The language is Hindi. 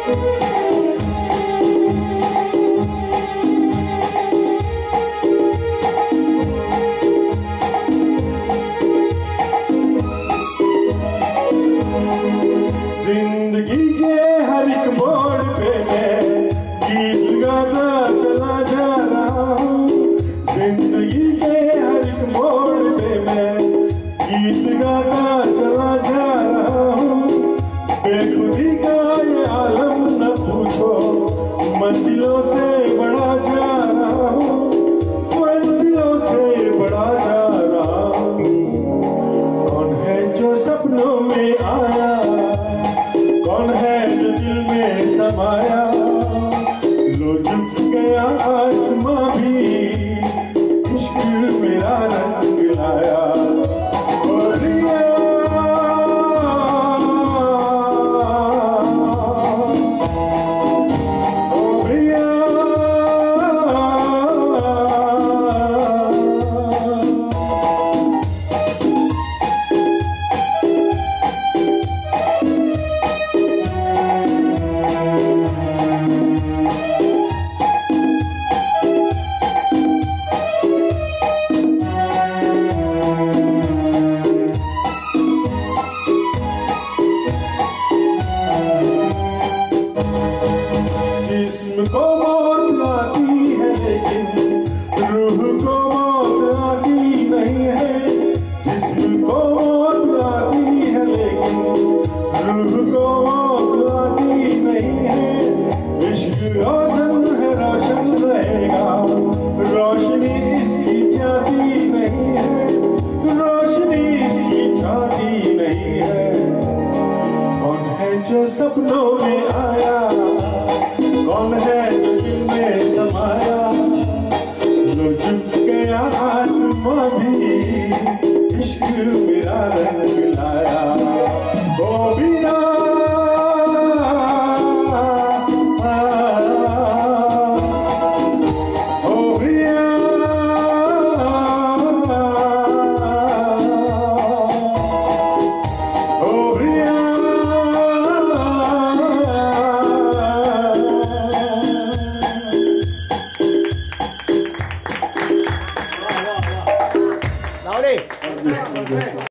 जिंदगी के हर एक मोड़ पे मैं गीत गाता चला जा रहा हूँ। जिंदगी के हर एक मोड़ पे मैं गीत गाता चला जा रहा हूँ। बेखुदी का ये आलम न पूछो, मंजिलों से बढ़ा जा रहा हूँ, मंजिलों से बढ़ा जा रहा हूँ। कौन है जो सपनों में आया, कौन है जो दिल में समाया। लो झुक गया आसमां भी, इश्क मेरा रंग लाया। जिस्म को मौत आती है लेकिन रूह को मौत आती नहीं है। जिस्म को मौत आती है लेकिन रूह को मौत आती नहीं है। इश्क रोशन है, रोशन रहेगा, रोशनी इसकी जाती नहीं है, रोशनी इसकी जाती नहीं है। कौन है जो सपनों में आया, कौन है जो दिल में समाया। लो झुक गया आसमां भी, इश्क मेरा रंग लाया।